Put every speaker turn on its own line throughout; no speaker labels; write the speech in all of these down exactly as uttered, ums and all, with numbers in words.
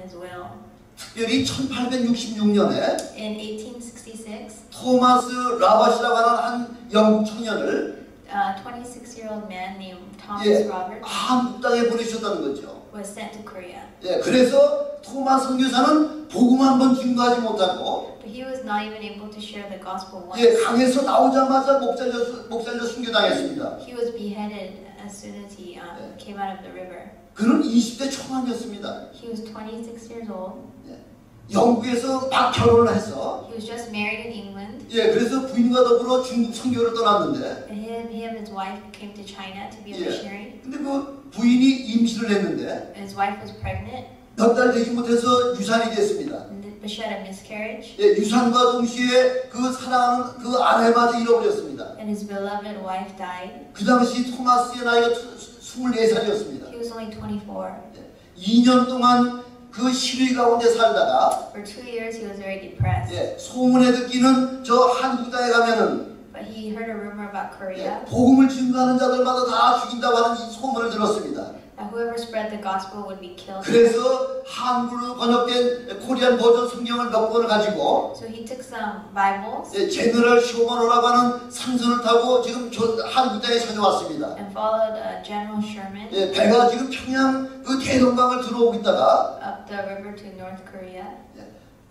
his will.
특별히 천팔백육십육 년에
In eighteen sixty-six,
토마스 라바시라고 하는 한 영국 청년을
a twenty-six-year-old man named Thomas
예,
Roberts
한국 땅에 보내셨다는 거죠.
was sent to Korea.
예, 그래서 토마스 선교사는 복음 한 번 증거하지 못하고
But he was not even able to share the gospel once.
예, 강에서 나오자마자 목살려 목살려 순교당했습니다.
He was beheaded as soon as he um,
예.
came out of the river.
그는 이십 대 초반이었습니다.
He was twenty-six years old.
예, 영국에서 막 결혼을 해서
He was just married in England.
예, 그래서 부인과 더불어 중국 선교를 떠났는데
And him, him and his wife came to China to be a
예,
missionary.
근데 그 부인이 임신을 했는데
His wife was pregnant,
몇 달 되지 못해서 유산이 됐습니다.
but she had a miscarriage.
예, 유산과 동시에 그 사랑하는 그 아내마저 잃어버렸습니다.
And his beloved wife died.
그 당시 토마스의 나이가 스물네 살이었습니다.
He was only twenty-four.
이 년 동안 그 시위 가운데 살다가
For two years, he was very depressed.
예, 소문에 듣기는 저 한국 땅에 가면은
But he heard a rumor about Korea.
예, 복음을 증거하는 자들마다 다 죽인다고 하는 이 소문을 들었습니다.
That whoever spread the gospel would be killed.
그래서 한글로 번역된 코리안 버전 성경을 몇 권을 가지고
So he took some Bibles
예, 제너럴 쇼머노라고 하는 상선을 타고 지금 저 한국 땅에 찾아왔습니다.
and followed uh, General Sherman
예, 배가 지금 평양 그 대동강을 들어오고 있다가
up the river to North Korea.
예,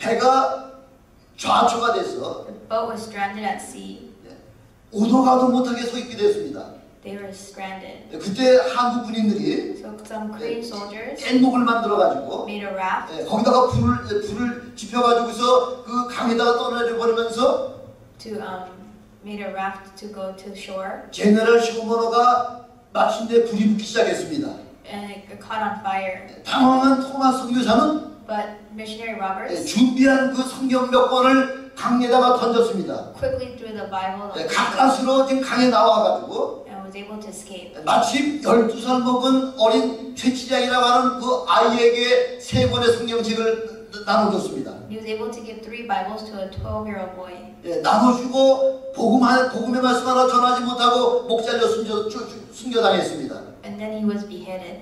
배가 좌초가 돼서
The boat was stranded at sea.
예, 오도 가도 못하게 서 있게 됐습니다.
They were stranded.
예, 그때 한국 군인들이
So some Korean soldiers
뗏목을 만들어가지고
made a raft
예, 거기다가 불을 예, 불을 지펴가지고서 그 강에다가 떠내려 버리면서
to um made a raft to go to shore,
제너럴 쇼머노가 마침내 불이 붙기 시작했습니다.
and it caught on fire.
당황한 토마스 선교사는
But missionary
예,
Roberts
준비한 그 성경 몇 권을 강에다가 던졌습니다.
quickly threw the Bible
예,
on
가까스로 지금 강에 나와가지고
and was able to escape.
마침 열두 살 먹은 어린 최치량이라고 하는 그 아이에게 세 권의 성경책을 나눠줬습니다.
He was able to give three Bibles to a twelve-year-old boy.
예, 나눠주고 복음 한, 복음의 말씀 하나 전하지 못하고 목 잘려 숨겨, 주, 주, 숨겨당했습니다.
And then he was beheaded.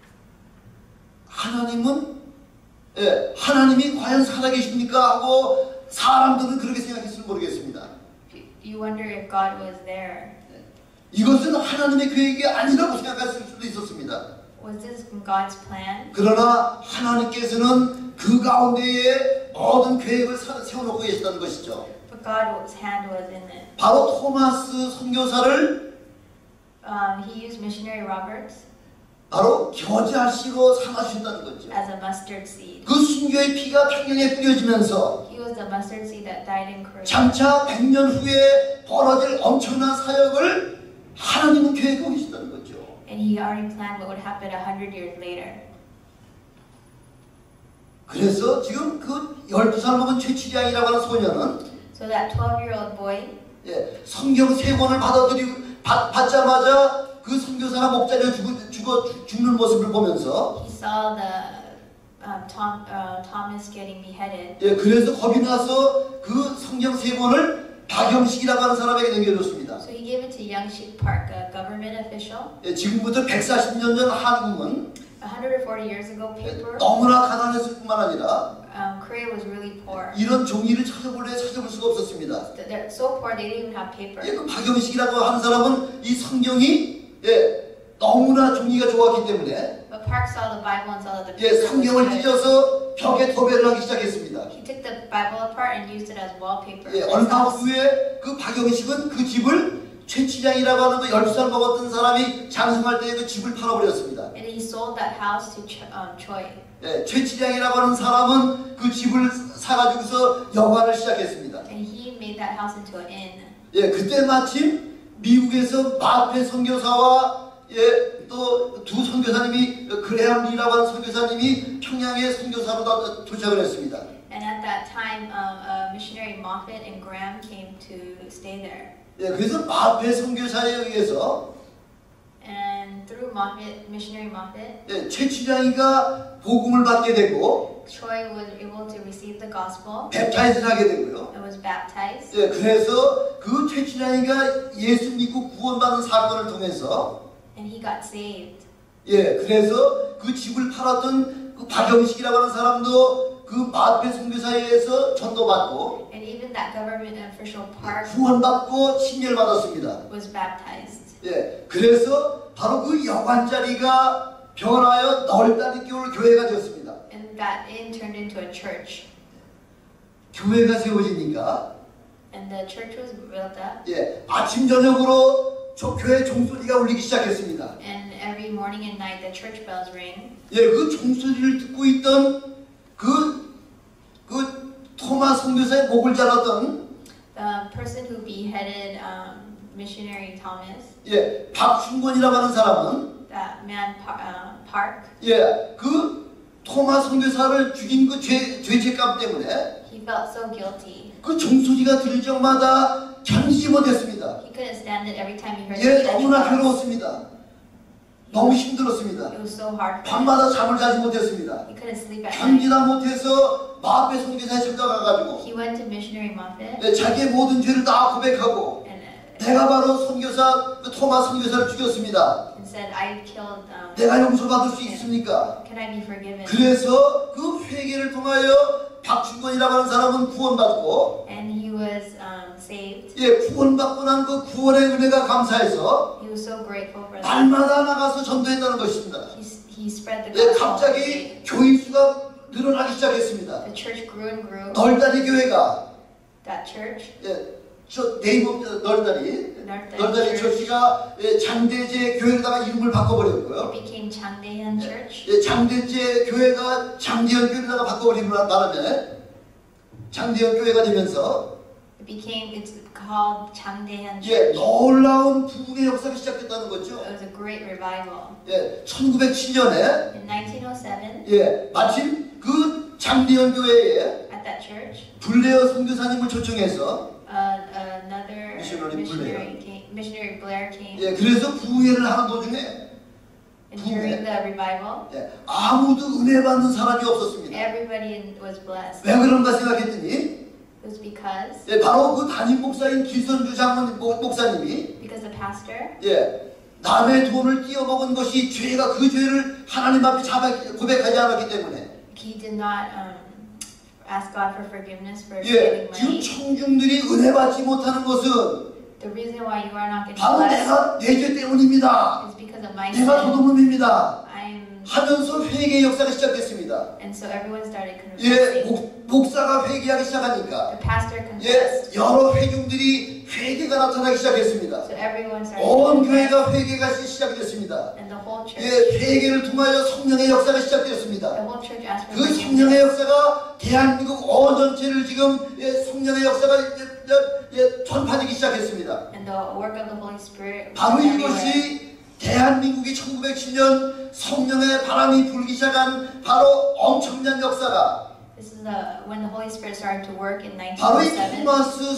하나님은 예, 하나님이 과연 살아계십니까 하고 사람들은 그렇게 생각했을지 모르겠습니다.
You wonder if God was there.
이것은 하나님의 계획이 아니라고 생각했을 수도 있었습니다.
Was this God's plan?
그러나 하나님께서는 그 가운데에 모든 계획을 세워놓고 계시다는 것이죠.
But God's hand was in it.
바로 토마스 선교사를
Um, he used missionary Roberts
바로 겨자씨로 삼아주신다는 거죠.
as a mustard seed.
그 순교의 피가 평양에 뿌려지면서
He was the mustard seed that died in Korea.
장차 백 년 후에 벌어질 엄청난 사역을 하나님은 계획하고 계신다는 거죠.
And he already planned what would happen a hundred years later.
그래서 지금 그 열두 살 먹은 최치량이라고 하는 소녀는
So that twelve-year-old boy
예, 성경 세 권을 받아들이고 받, 받자마자 그 선교사가 목 잘려 죽어, 죽어 죽는 모습을 보면서
he saw the um, Tom, uh, Thomas getting beheaded.
예, 그래서 겁이 나서 그 성경 세 권을 박영식이라고 하는 사람에게 넘겨줬습니다.
So he gave it to Youngshik Park, a government official.
예, 지금부터 백사십 년 전 한국은
one hundred forty years ago,
예,
paper.
너무나 가난했을 뿐만 아니라
Um, Korea was really poor.
이런 종이를 찾아볼래 찾아볼 수가 없었습니다.
They're so poor they didn't even have paper.
예, 그 박영식이라고 하는 사람은 이 성경이 예, 너무나 종이가 좋았기 때문에
But Park saw the Bible and saw that the
예,
paper was
성경을
good.
찢어서 벽에 도배를 하기 시작했습니다.
He took the Bible apart and used it as wallpaper.
예,
for his
얼마
house.
후에 그 박영식은 그 집을 최치장이라고 하는 그 열두 살 먹었던 사람이 장성할 때 그 집을 팔아버렸습니다.
And he sold that house to Ch- um, Choi.
예, 최치장이라고 하는 사람은 그 집을 사가지고서 여관을 시작했습니다.
And he made that house into an inn.
예, 그때 마침 미국에서 마페 선교사와 예, 또 두 선교사님이 그레함 리라고 하는 선교사님이 평양에 선교사로 다 도착을 했습니다.
And at that time, um, uh, missionary Moffat and Graham came to stay there.
예, 그래서 마페 선교사에 의해서
And through Moffat, missionary Moffat,
예, 최치장이가 복음을 받게 되고
Choi was able to receive the gospel
뵙타이즈를 하게 되고요.
and was baptized.
예, 그래서 그 최치장이가 예수 믿고 구원받는 사건을 통해서
And he got saved.
예, 그래서 그 집을 팔았던 그 박영식이라고 하는 사람도 그 마페 선교사회에서 전도받고
And even that government official Park
구원받고 침례받았습니다.
was baptized.
예, 그래서 바로 그 여관자리가 변하여 널따리 교회 교회가 되었습니다.
And that inn turned into a church.
교회가 세워지니까
And the church was built up.
예, 아침 저녁으로 저 교회 종소리가 울리기 시작했습니다.
And every morning and night the church bells ring.
예, 그 종소리를 듣고 있던 그, 그 토마 선교사의 목을 잘랐던
The person who beheaded um, missionary Thomas,
예, 박순권이라고 하는 사람은
that man Pa- uh, Park,
예, 그 토마 선교사를 죽인 그 죄, 죄책감 때문에
he felt so guilty.
그 종소리가 들을 적마다 견디지 못했습니다.
He couldn't stand it every time he heard
예,
the
너무나
bells.
괴로웠습니다. 너무 힘들었습니다.
It was so hard for him.
밤마다 잠을 자지 못했습니다.
He couldn't sleep at night.
견디다 못해서 마페 선교사에 찾아가가지고
He went to missionary Moffat
예, 자기의 모든 죄를 다 고백하고
and, uh,
내가 바로 선교사 그 토마 선교사를 죽였습니다.
and said, I killed, um,
내가 용서받을 수 있습니까?
can I be forgiven?
그래서 그 회개를 통하여 박준권이라고 하는 사람은 구원받고
And he was um, saved.
예, 구원받고 난 그 구원의 은혜가 감사해서
He was so grateful for that.
날마다 나가서 전도했다는 것입니다.
He, he spread the
예,
gospel.
갑자기 교인 수가 늘어나기 시작했습니다.
The church grew and grew.
널다리 교회가
That church,
예, 저 네이버 널다리
널다리
널다리
church,
처치가 예, 장대제 교회에다가 이름을 바꿔버렸고요.
it became Changdaehan Church.
예, 장대제 교회가 장대현 교회에다가 바꿔버린 바람에 장대현 교회가 되면서
It became, it's called Changdaehan
예,
Church.
놀라운 부흥의 역사가 시작됐다는 거죠.
It was a great revival.
예, 천구백칠 년에
In nineteen oh seven,
예, 마침 그 장대현 교회에
at that church,
블레어 선교사님을 초청해서
uh, another
Missionary
missionary came, missionary Blair came.
예, 그래서 부흥회를 하는 도중에
And during the revival,
예, 아무도 은혜 받는 사람이 없었습니다.
everybody was blessed.
왜 그런가 생각했더니
It was because,
예, 바로 그 담임 목사인 길선주 장로님 목- 목사님이
because the pastor,
예, 남의 돈을 띄어먹은 것이 죄가 그 죄를 하나님 앞에 자백, 고백하지 않았기 때문에
he did not um, ask God for forgiveness for
예,
stealing
지금
money.
청중들이 은혜 받지 못하는 것은
The reason why you are not getting
바로
blessed
내가 내 죄 때문입니다.
is because of my
내가
sin.
도둑놈입니다.
I'm,
하면서 회개의 역사가 시작됐습니다.
and so everyone started
예,
confessing.
목, 목사가 회개하기 시작하니까
The pastor
예,
confessed.
여러 회중들이 회개가 나타나기 시작했습니다.
So everyone started
온
confessing.
교회가 회개가 시- 시작됐습니다.
And the whole church,
예, 회개를 통하여 성령의 역사가
the
시작되었습니다.
whole church asked for
그
forgiveness.
성령의 역사가 대한민국 온 전체를 지금 예, 성령의 역사가 예, 예, 예, 전파되기 시작했습니다.
And the work of the Holy Spirit was
바로
everywhere.
이것이 대한민국이 천구백칠 년 성령의 바람이 불기 시작한 바로 엄청난 역사가
This is the when the Holy Spirit started to work in
바로 이
nineteen oh seven.
토마스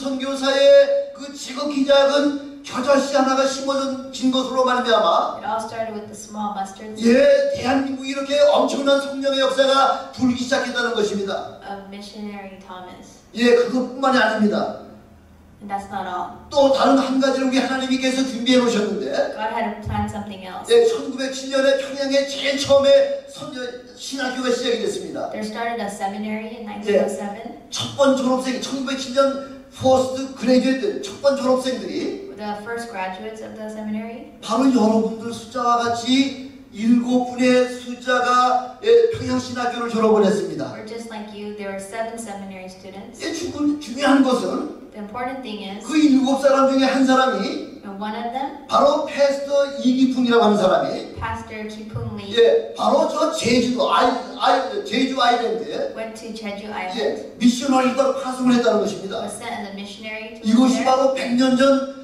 선교사의 그 지극히 작은 겨자씨 하나가 심어진 것으로 말미암아
It all started with the small mustard seed
예, 대한민국이 이렇게 엄청난 성령의 역사가 불기 시작했다는 것입니다.
of missionary Thomas.
예, 그것뿐만이 아닙니다.
And that's not all.
또 다른 한 가지를 우리 하나님께서 준비해 놓으셨는데
God had to plan something else.
예, 천구백칠 년에 평양에 제일 처음에 선교 신학교가 시작이 됐습니다.
There started a seminary in nineteen oh seven.
첫 번 졸업생이 천구백칠 년 퍼스트 그레이듀에이트 첫 번 졸업생들이
The first graduates of the seminary
바로 여러분들 숫자와 같이 일곱 분의 숫자가 예, 평양신학교를 졸업을 했습니다.
were just like you. There were seven seminary students.
예, 중, 중요한 것은
The important thing is,
그 일곱 사람 중에 한 사람이
and one of them,
바로 패스터 이기풍이라고 하는 사람이
Pastor Kipung Lee,
예, 바로 저 제주도 아이, 아이, 제주 아일랜드에
went to Jeju Island.
예, 미셔너리가 파송을 했다는 것입니다.
Was sent as a missionary to
이것이
there.
바로 백 년 전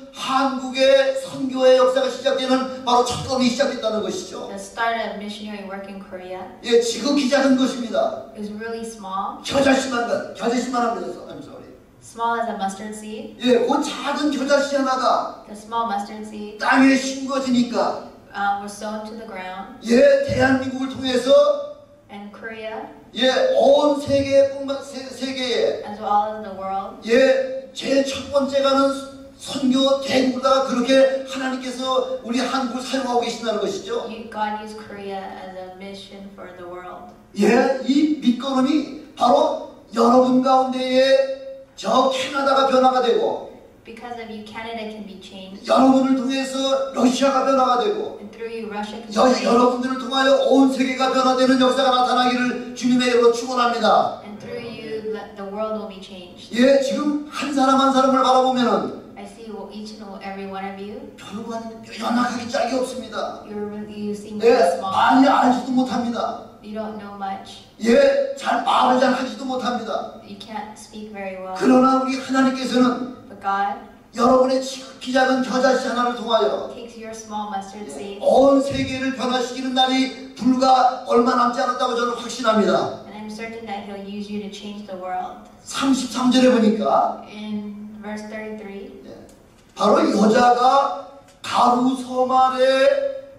한국의 선교의 역사가 시작되는 바로 첫 걸음이 시작됐다는 것이죠.
The start of missionary work in Korea.
예, 지극히 작은 것입니다.
It was really small,
겨자씨만 가- 겨자씨만 합니다. I'm sorry.
small as a mustard seed.
예, 그 작은 겨자씨 하나가
The small mustard seed
땅에 심겨지니까
um, was sown to the ground,
예, 대한민국을 통해서
and Korea,
예, 온 세계뿐만 세, 세계에
as well as the world,
예, 제일 첫 번째가는 선교 대국에다가 그렇게 하나님께서 우리 한국을 사용하고 계신다는 것이죠.
You, God used Korea as a mission for the world.
예, 이 밑거름이 바로 여러분 가운데에 저 캐나다가 변화가 되고
Because of you, Canada can be changed.
여러분을 통해서 러시아가 변화가 되고
And through you, Russia can be
여,
changed.
여러분들을 통하여 온 세계가 변화되는 역사가 나타나기를 주님의 이름으로 축원합니다.
And through you, let- the world will be changed.
예, 지금 한 사람 한 사람을 바라보면은
I see each and every one of you.
별거 아닌 연약하기 짝이 없습니다.
You're really, you seem really
예,
small.
많이 알지도 못합니다.
You don't know much.
예, 잘 말을 잘 하지도 못합니다.
You can't speak very well.
그러나 우리 하나님께서는
But God
여러분의 지극히 작은 겨자씨 하나를 통하여
takes your small mustard seed,
온 세계를 변화시키는 날이 불과 얼마 남지 않았다고 저는 확신합니다.
and I'm certain that He'll use you to change the world.
삼십삼 절에 보니까
In verse thirty-three,
예, 바로 여자가 가루 소말에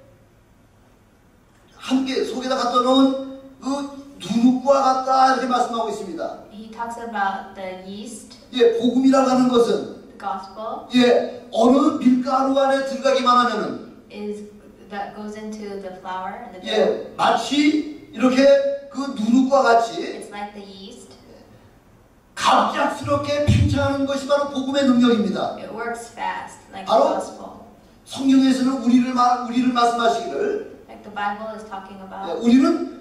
한 개 속에다 갖다 놓은 그 누룩과 같다 이렇게 말씀하고 있습니다.
He talks about the yeast,
예, 복음이라고 하는 것은
the gospel,
예, 어느 밀가루 안에 들어가기만 하면은
is that goes into the flour and the dough.
예, 마치 이렇게 그 누룩과 같이
It's like the yeast.
갑작스럽게 팽창하는 것이 바로 복음의 능력입니다.
It works fast, like the
바로
gospel.
성경에서는 우리를 말 우리를 말씀하시기를
Like the Bible is talking
예,
about.
우리는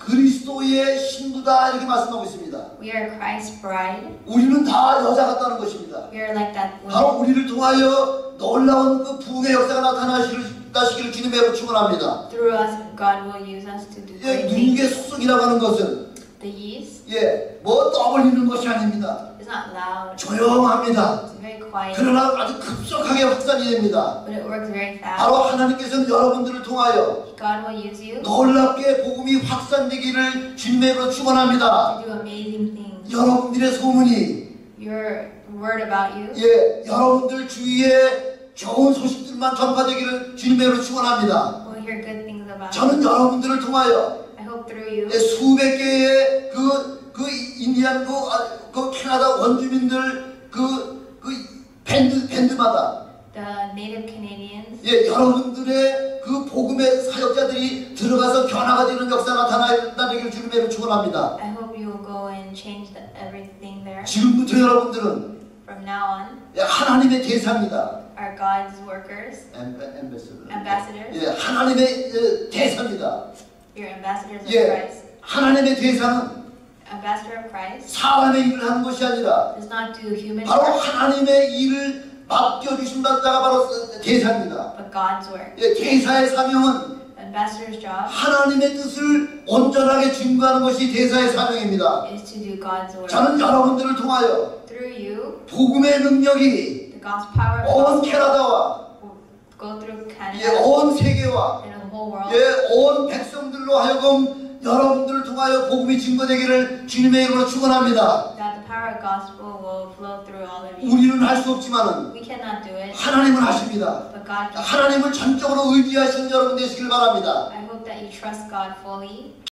그리스도의 신부다 이렇게 말씀하고 있습니다.
We are Christ's bride.
우리는 다 여자 같다는 것입니다.
We are like that
바로
woman.
우리를 통하여 놀라운 그 부흥의 역사가 나타나시기를 나시기를 주님의 이름으로 축원합니다.
Through us, God will use us to do
예,
great
누룩의
things.
수성이라고 하는 것은
The yeast
예, 뭐 떠벌리는 것이 아닙니다.
is not loud.
조용합니다.
It's very quiet,
그러나 아주 급속하게 확산이 됩니다.
but it works very fast.
바로 하나님께서는 여러분들을 통하여
God will use you
놀랍게 복음이 확산되기를 주님의 이름으로 축원합니다.
to do amazing things.
여러분들의 소문이
Your word about you,
예, 여러분들 주위에 좋은 소식들만 전파되기를 주님의 이름으로 축원합니다.
will hear good things about you.
저는 여러분들을 통하여
I hope through you,
예, 수백 개의 그, 그 인디안 그, 아, 그 캐나다 원주민들 그, 그 밴드, 밴드마다
the native Canadians,
예, 여러분들의 그 복음의 사역자들이 들어가서 변화가 되는 역사 나타나기를 주님의 이름으로 축원합니다.
I hope you will go and change the, everything there.
지금부터 여러분들은
From now on,
예, 하나님의 대사입니다.
are God's workers,
엠- 엠베서더.
ambassadors.
예, 하나님의 예, 대사입니다.
You're ambassadors of
예,
Christ.
하나님의 대사는
Ambassador of Christ
사람의 일을 하는 것이 아니라
does not do human
바로
work,
하나님의 일을 맡겨주신 자가 바로 대사입니다.
but God's work.
예, 대사의 사명은
Ambassador's job
하나님의 뜻을 온전하게 증거하는 것이 대사의 사명입니다.
is to do God's work.
저는 여러분들을 통하여
Through you,
복음의 능력이
the gospel power of
온
the gospel
캐나다와
will go through
예,
Canada
온 세계와
and the whole world.
예, 온 백성들로 하여금 여러분들을 통하여 복음이 증거되기를 주님의 이름으로 축원합니다.
That the power of gospel will flow through all of you.
우리는 할 수 없지만은
We cannot do it,
하나님은 하십니다.
but God can.
하나님을 전적으로 의지하시는 여러분 되시길 바랍니다.
I hope that you trust God fully.